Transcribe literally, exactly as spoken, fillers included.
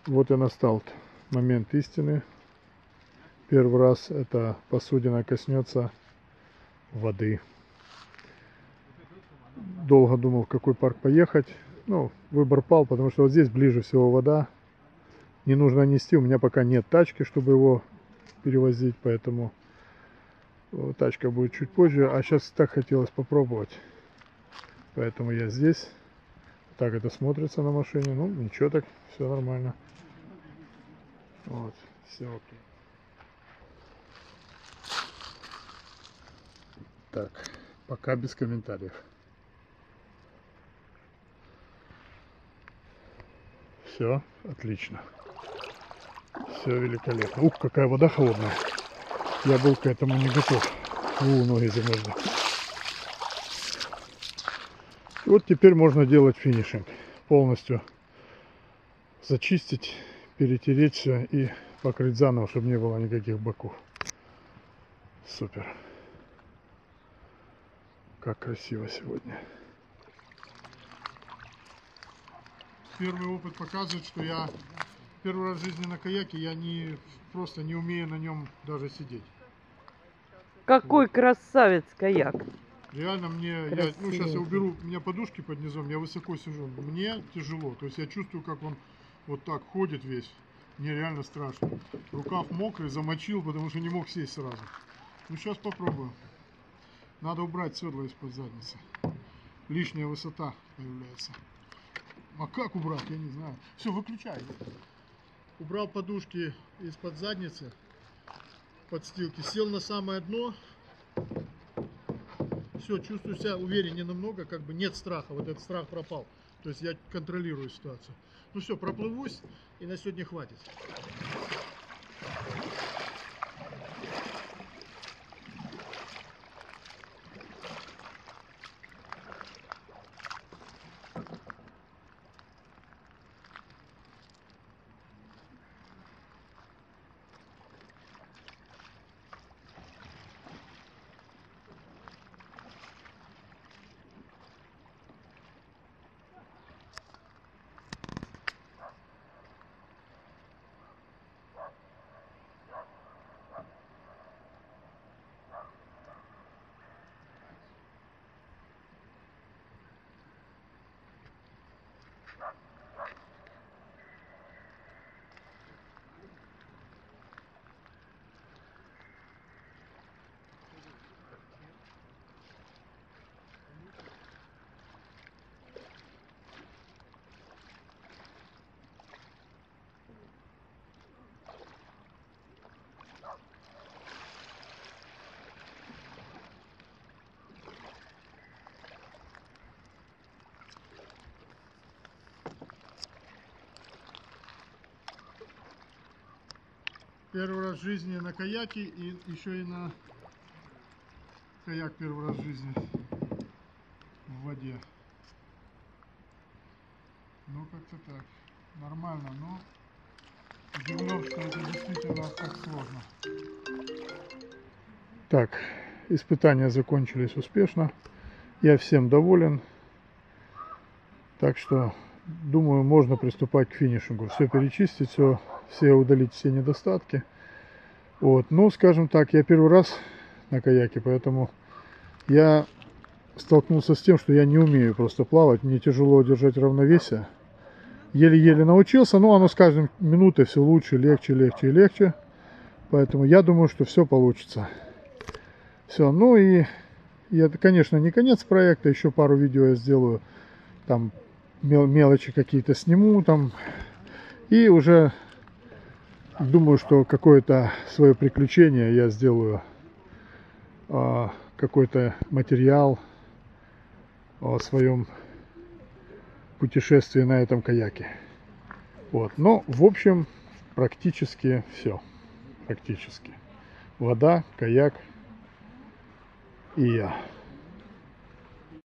Вот и настал момент истины. Первый раз эта посудина коснется воды. Долго думал, в какой парк поехать. Ну, выбор пал, потому что вот здесь ближе всего вода. Не нужно нести, у меня пока нет тачки, чтобы его перевозить, поэтому тачка будет чуть позже. А сейчас так хотелось попробовать, поэтому я здесь. Так это смотрится на машине. Ну, ничего, так все нормально. Вот, все окей. Так, пока без комментариев. Все, отлично. Все великолепно. Ух, какая вода холодная. Я был к этому не готов. У, ноги замерзли. И вот теперь можно делать финишинг. Полностью зачистить, перетереть все и покрыть заново, чтобы не было никаких боков. Супер. Как красиво сегодня. Первый опыт показывает, что я первый раз в жизни на каяке, я не просто не умею на нем даже сидеть. Какой красавец каяк! Реально мне, я, ну сейчас я уберу, у меня подушки под низом, я высоко сижу, мне тяжело, то есть я чувствую, как он вот так ходит весь, мне реально страшно. Рукав мокрый, замочил, потому что не мог сесть сразу. Ну сейчас попробую. Надо убрать седло из-под задницы, лишняя высота появляется. А как убрать, я не знаю. Все, выключай. Убрал подушки из-под задницы, подстилки, сел на самое дно. Все, чувствую себя увереннее намного, как бы нет страха, вот этот страх пропал. То есть я контролирую ситуацию. Ну все, проплывусь, и на сегодня хватит. Первый раз в жизни на каяке и еще и на каяк первый раз в жизни в воде. Ну как-то так. Нормально, но удивлен, что это действительно так сложно. Так, испытания закончились успешно. Я всем доволен. Так что, думаю, можно приступать к финишингу. Все перечистить, все, все удалить все недостатки. Вот. Ну, скажем так, я первый раз на каяке, поэтому я столкнулся с тем, что я не умею просто плавать. Мне тяжело держать равновесие. Еле-еле научился, но оно с каждой минутой все лучше, легче, легче и легче. Поэтому я думаю, что все получится. Все, ну и это, конечно, не конец проекта. Еще пару видео я сделаю. Там мел мелочи какие-то сниму там. И уже думаю, что какое-то свое приключение я сделаю. А, какой-то материал о своем путешествии на этом каяке. Вот. Но, в общем, практически все. Практически. Вода, каяк и я.